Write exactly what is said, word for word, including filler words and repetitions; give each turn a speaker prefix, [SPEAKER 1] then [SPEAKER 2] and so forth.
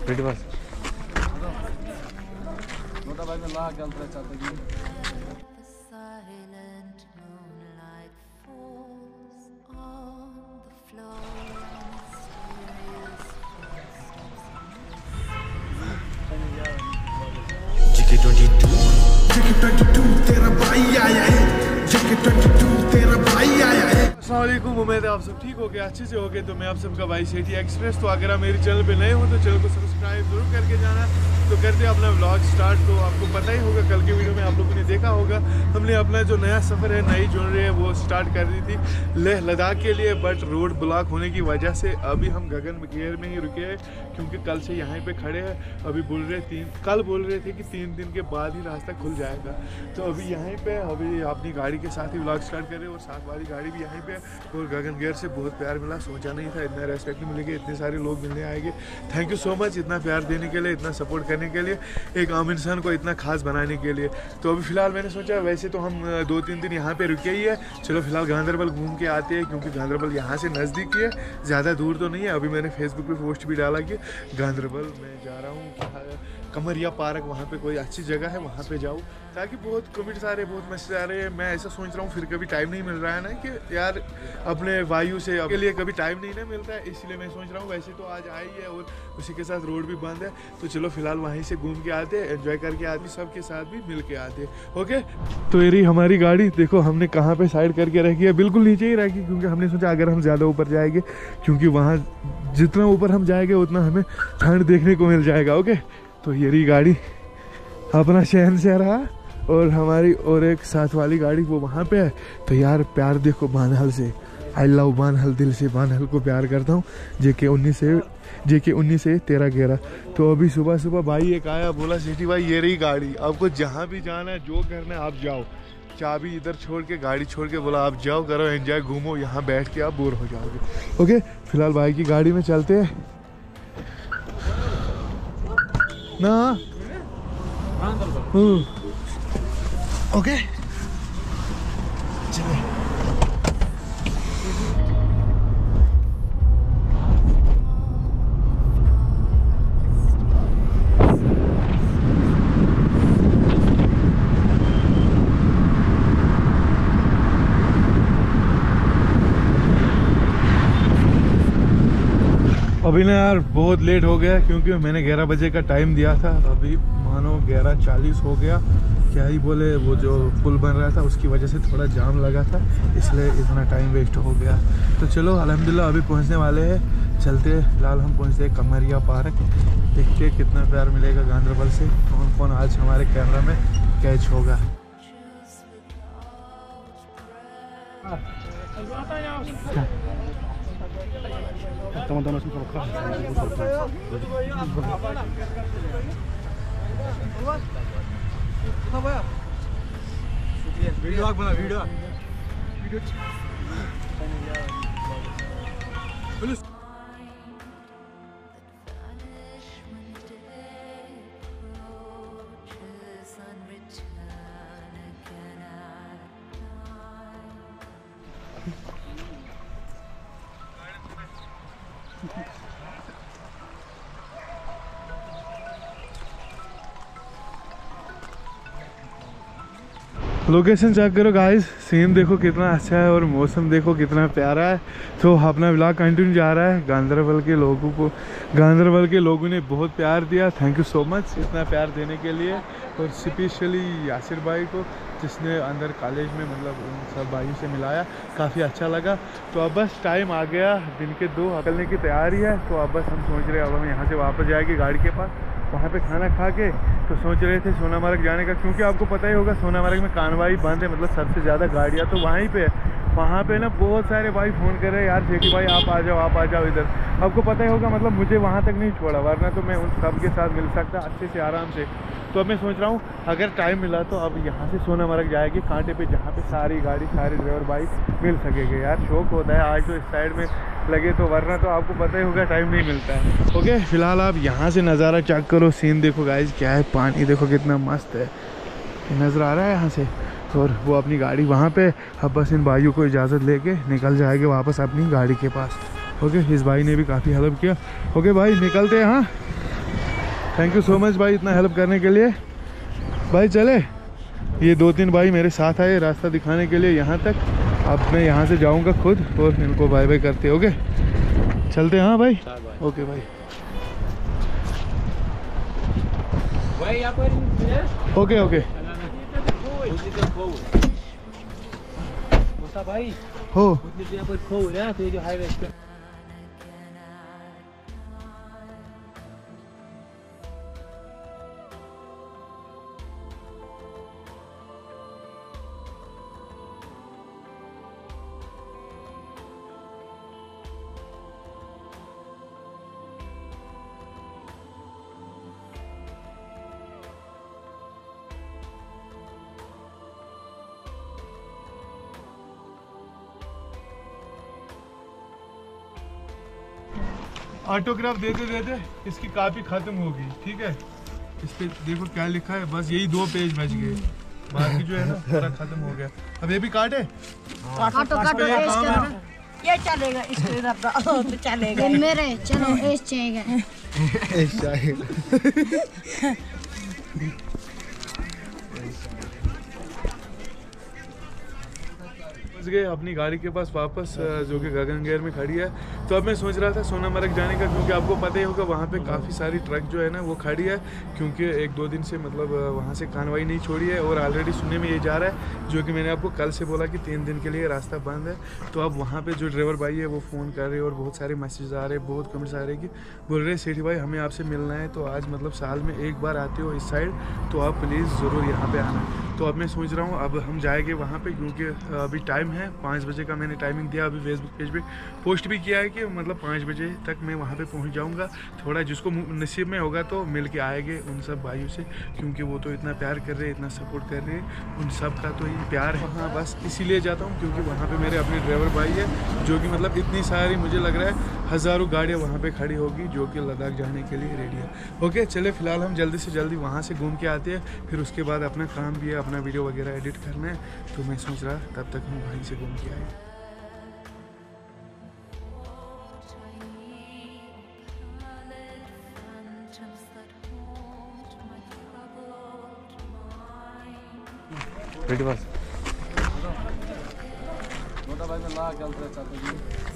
[SPEAKER 1] पेटी पास
[SPEAKER 2] जेके बाईस तेरा भाई आया है, जेके बाईस तेरा भाई आया है।
[SPEAKER 3] अस्सलाम वालेकुम, उम्मीद है आप सब ठीक हो गए, अच्छे से हो गए। तो मैं आप सबका भाई सेठी एक्सप्रेस। तो अगर आप मेरे चैनल पे नए हो तो चैनल को सब्सक्राइब जरूर करके जाना। तो करते हैं अपना व्लॉग स्टार्ट। तो आपको पता ही होगा, कल के वीडियो में आप लोगों ने देखा होगा, हमने अपना जो नया सफ़र है, नई जर्नी है, वो स्टार्ट कर दी थी लेह लद्दाख के लिए। बट रोड ब्लॉक होने की वजह से अभी हम गगनगेर में ही रुके हैं, क्योंकि कल से यहाँ पे खड़े हैं। अभी बोल रहे तीन कल बोल रहे थे कि तीन दिन के बाद ही रास्ता खुल जाएगा। तो अभी यहाँ पे अभी अपनी गाड़ी के साथ ही व्लॉग स्टार्ट करें, और साथ वाली गाड़ी भी यहाँ पे है। और गगनगेर से बहुत प्यार मिला, सोचा नहीं था इतना रेस्पेक्ट मिलेगा, इतने सारे लोग मिलने आएंगे। थैंक यू सो मच इतना प्यार देने के लिए, इतना सपोर्ट करने के लिए, एक आम इंसान को इतना खास बनाने के लिए। तो अभी फ़िलहाल मैंने सोचा, वैसे तो हम दो तीन दिन यहाँ पे रुके ही है, चलो फिलहाल गांधरबल घूम के आते हैं, क्योंकि गांधरबल यहाँ से नज़दीक ही है, ज़्यादा दूर तो नहीं है। अभी मैंने फेसबुक पे पोस्ट भी डाला कि गांधरबल मैं जा रहा हूँ, कमरिया पार्क, वहाँ पे कोई अच्छी जगह है, वहाँ पे जाऊँ, ताकि बहुत कमेंट्स आ रहे हैं, बहुत मैसेज आ रहे हैं। मैं ऐसा सोच रहा हूँ, फिर कभी टाइम नहीं मिल रहा है ना, कि यार अपने वायु से के लिए कभी टाइम नहीं ना मिलता है, इसलिए मैं सोच रहा हूँ वैसे तो आज आई है, और उसी के साथ रोड भी बंद है, तो चलो फिलहाल वहीं से घूम के आते, एंजॉय करके आते, सबके साथ भी मिल के आते। ओके, तो ये रही हमारी गाड़ी, देखो हमने कहाँ पे साइड करके रखी है, बिल्कुल नीचे ही रखी, क्योंकि हमने सोचा अगर हम ज़्यादा ऊपर जाएंगे, क्योंकि वहाँ जितना ऊपर हम जाएंगे उतना हमें ठंड देखने को मिल जाएगा। ओके, तो ये रही गाड़ी, अपना शहन से रहा, और हमारी और एक साथ वाली गाड़ी वो वहाँ पे है। तो यार प्यार देखो बानहल से, आई लव बानहल, दिल से बानहल को प्यार करता हूँ। जेके उन्नीस से जेके उन्नीस से तेरह ग्यारह। तो अभी सुबह सुबह भाई एक आया, बोला सेठी भाई ये रही गाड़ी, आपको जहाँ भी जाना है, जो करना है आप जाओ, चाबी इधर छोड़ के, गाड़ी छोड़ के, बोला आप जाओ, करो एंजॉय, घूमो, यहाँ बैठ के आप बोर हो जाओगे। ओके, फिलहाल भाई की गाड़ी में चलते हैं ना। ओके चले। अभी ना यार बहुत लेट हो गया, क्योंकि मैंने ग्यारह बजे का टाइम दिया था, अभी मानो ग्यारह चालीस हो गया। क्या ही बोले, वो जो पुल बन रहा था उसकी वजह से थोड़ा जाम लगा था, इसलिए इतना टाइम वेस्ट हो गया। तो चलो अल्हम्दुलिल्लाह अभी पहुंचने वाले हैं, चलते हैं। फिलहाल हम पहुंचते हैं कमरिया पार्क, देखते हैं कितना प्यार मिलेगा गांधरबल से, कौन कौन आज हमारे कैमरा में कैच होगा।
[SPEAKER 4] teman-teman semua keras. Apa ya? Video aku mana video? Video. Belus.
[SPEAKER 3] Location check करो गाइस, सीन देखो कितना अच्छा है, और मौसम देखो कितना प्यारा है। तो अपना व्लॉग कंटिन्यू जा रहा है। गांधरबल के लोगों को गांधरबल के लोगों ने बहुत प्यार दिया, थैंक यू सो मच इतना प्यार देने के लिए। और स्पेशली यासिर भाई को, जिसने अंदर कॉलेज में मतलब उन सब भाइयों से मिलाया, काफ़ी अच्छा लगा। तो अब बस टाइम आ गया, दिन के दो निकलने की तैयारी है। तो अब बस हम सोच रहे हैं, अब हम यहाँ से वापस जाएंगे गाड़ी के पास, वहाँ पे खाना खा के तो सोच रहे थे सोनामर्ग जाने का, क्योंकि आपको पता ही होगा सोनामर्ग में कानवाई बंद है, मतलब सबसे ज़्यादा गाड़ियाँ तो वहीं पे है। वहाँ पे ना बहुत सारे भाई फ़ोन कर रहे हैं, यार सेठी भाई आप आ जाओ, आप आ जाओ इधर। आपको पता ही होगा, मतलब मुझे वहाँ तक नहीं छोड़ा, वरना तो मैं उन सब के साथ मिल सकता अच्छे से आराम से। तो अब मैं सोच रहा हूँ अगर टाइम मिला तो अब यहाँ से सोनामर्ग जाएगी, कांटे पे, जहाँ पे सारी गाड़ी सारे ड्राइवर भाई मिल सकेंगे। यार शौक होता है, आज तो इस साइड में लगे तो, वरना तो आपको पता ही होगा टाइम नहीं मिलता है। ओके, फिलहाल आप यहाँ से नज़ारा चेक करो, सीन देखो गाइस, क्या है, पानी देखो कितना मस्त है, नज़र आ रहा है यहाँ से। और वो अपनी गाड़ी वहाँ पे, अब बस इन भाइयों को इजाज़त लेके निकल जाएंगे वापस अपनी गाड़ी के पास। ओके, इस भाई ने भी काफ़ी हेल्प किया। ओके भाई निकलते हैं। हाँ थैंक यू सो मच भाई इतना हेल्प करने के लिए। भाई चले, ये दो तीन भाई मेरे साथ आए रास्ता दिखाने के लिए यहाँ तक। अब मैं यहाँ से जाऊँगा खुद और इनको बाय बाय करते। ओके चलते हैं। हाँ भाई ओके भाई ओके ओके
[SPEAKER 4] भाई
[SPEAKER 3] हो
[SPEAKER 4] जो हाईवे
[SPEAKER 3] ऑटोग्राफ देते देते इसकी कापी खत्म हो गई। ठीक है, इस पे देखो क्या लिखा है, बस यही दो पेज बच गए, बाकी जो है ना पूरा खत्म हो गया। अब ये भी काटे
[SPEAKER 1] काटो काटो एस करो ना, ये चलेगा इसको इधर तो चलेगा। मेरे चलो एस चाहिए
[SPEAKER 3] एस चाहिए गए अपनी गाड़ी के पास वापस, जो कि गगनगैर में खड़ी है। तो अब मैं सोच रहा था सोनामर्ग जाने का, क्योंकि आपको पता ही होगा वहाँ पे काफ़ी सारी ट्रक जो है ना वो खड़ी है, क्योंकि एक दो दिन से मतलब वहाँ से कानवाई नहीं छोड़ी है। और ऑलरेडी सुनने में ये जा रहा है, जो कि मैंने आपको कल से बोला कि तीन दिन के लिए रास्ता बंद है। तो अब वहाँ पर जो ड्राइवर भाई है वो फ़ोन कर रहे हैं और बहुत सारे मैसेज आ रहे हैं, बहुत कमेंट्स आ रहे हैं कि बोल रहे सेठी भाई हमें आपसे मिलना है, तो आज मतलब साल में एक बार आते हो इस साइड, तो आप प्लीज़ ज़रूर यहाँ पर आना। तो अब मैं सोच रहा हूँ अब हम जाएंगे वहाँ पे, क्योंकि अभी टाइम है पाँच बजे का, मैंने टाइमिंग दिया, अभी फेसबुक पेज पे पोस्ट भी किया है कि मतलब पाँच बजे तक मैं वहाँ पे पहुँच जाऊँगा। थोड़ा जिसको नसीब में होगा तो मिल के आएंगे उन सब भाइयों से, क्योंकि वो तो इतना प्यार कर रहे हैं, इतना सपोर्ट कर रहे हैं, उन सब का तो ये प्यार है। हाँ बस इसीलिए जाता हूँ, क्योंकि वहाँ पर मेरे अपने ड्राइवर भाई है, जो कि मतलब इतनी सारी मुझे लग रहा है हज़ारों गाड़ियाँ वहाँ पर खड़ी होगी जो कि लद्दाख जाने के लिए रेडी है। ओके चले फिलहाल हम जल्दी से जल्दी वहाँ से घूम के आते हैं, फिर उसके बाद अपना काम भी है, अपना वीडियो वगैरह एडिट करना है। तो मैं सोच रहा तब तक हम वहीं से घूम के आए।
[SPEAKER 4] भाई में ला क्या